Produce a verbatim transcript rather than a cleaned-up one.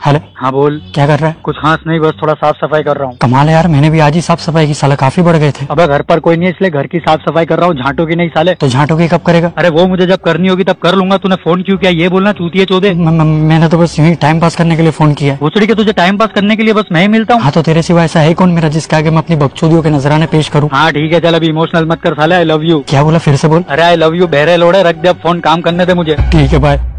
Hello. हाँ बोल। क्या कर रहा है? कुछ खास नहीं, बस थोड़ा साफ सफाई कर रहा हूँ। कमाल है यार, मैंने भी आज ही साफ सफाई की, साला काफी बढ़ गए थे। अबे घर पर कोई नहीं है इसलिए घर की साफ सफाई कर रहा हूँ, झांटू की नहीं साले। तो झांटू की कब करेगा? अरे वो मुझे जब करनी होगी तब कर लूंगा। तूने फोन क्यों किया ये बोलना, चूतिए चौदे। म- म- मैंने तो बस यूं ही टाइम पास करने के लिए फोन किया है। भोसड़ी के तुझे टाइम पास करने के लिए बस मैं ही मिलता हूँ। हाँ तो तेरे सिवा ऐसा है कौन मेरा जिसके आगे मैं अपनी बकचोदियों के नजराने पेश करूँ? हाँ ठीक है चल, अभी इमोशनल मत कर साले। I love you. क्या बोला, फिर से बोल। अरे आई लव यू बहरे लोड़े, रख दे अब फोन, काम करने दे मुझे। ठीक है, बाय।